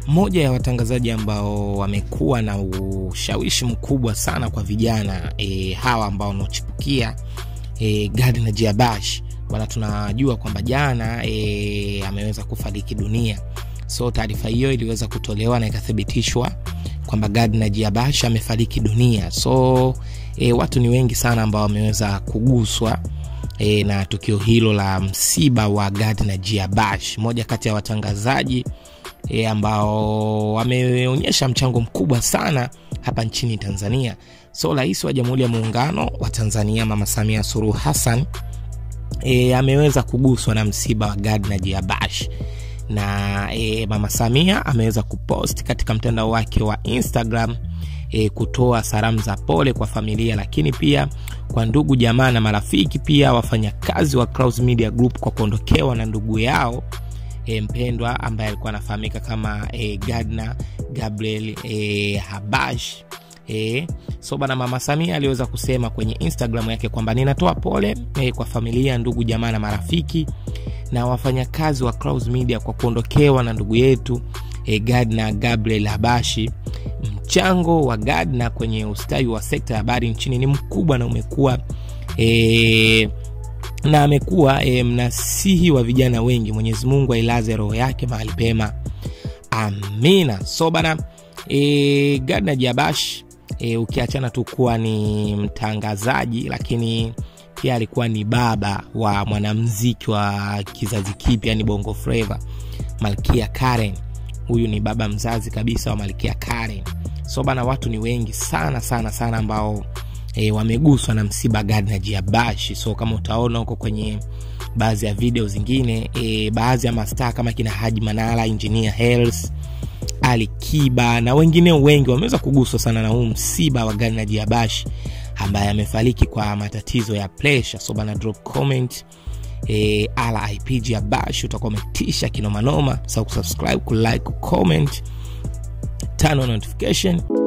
Moja ya watangazaji ambao wamekuwa na ushawishi mkubwa sana kwa vijana hawa ambao wanachipukia Gardner Jiabash, bwana, tunajua kwamba jana ameweza kufariki dunia. So taarifa hiyo iliweza kutolewa na ikathibitishwa kwamba Gardner Jiabash amefariki dunia. So watu ni wengi sana ambao wameweza kuguswa na tukio hilo la msiba wa Gardner Jiabash, moja kati ya watangazaji ambao wameonyesha mchango mkubwa sana hapa nchini Tanzania. So Rais wa Jamhuri ya Muungano wa Tanzania Mama Samia Suluhu Hassan ameweza kuguswa na msiba wa Gardner Jiabash, na Mama Samia ameweza kupost katika mtandao wake wa Instagram kutoa salamu za pole kwa familia, lakini pia kwa ndugu jamaa na marafiki, pia wafanyakazi wa Clouds Media Group kwa kuondokewa na ndugu yao mpendwa ambaye alikuwa anafahamika kama Gardner Gabriel Habash. So bana, Mama Samia aliweza kusema kwenye Instagram yake kwamba ninatoa pole kwa familia, ndugu jamaa na marafiki na wafanyakazi wa Clouds Media kwa kuondokewa na ndugu yetu Gardner Gabriel Habash. Mchango wa Gardner kwenye ustawi wa sekta ya habari nchini ni mkubwa na umekuwa na amekuwa mnasihi wa vijana wengi. Mwenyezi Mungu ailaze roho yake mahali pema, amina. So bana, Gardner Jiabash ukiachana tu kuwa ni mtangazaji, lakini pia alikuwa ni baba wa mwanamuziki wa kizazi kipya, yani Bongo Flava, Malkia Karen. Huyu ni baba mzazi kabisa wa Malkia Karen. So bana, watu ni wengi sana sana sana ambao wameguswa na msiba Gardner Jiabash. So kama utaona huko kwenye baadhi ya video zingine, baadhi ya mastaa kama kina Haji Manara, Engineer Hersi, Ali Kiba na wengine wengi wameweza kuguswa sana na huu msiba wa Gardner Jiabash ambaye amefariki kwa matatizo ya pressure. So bana, drop comment RIP Jiabash, utakuwa umetisha kinoma noma. So subscribe, ku like, ku comment, turn on notification.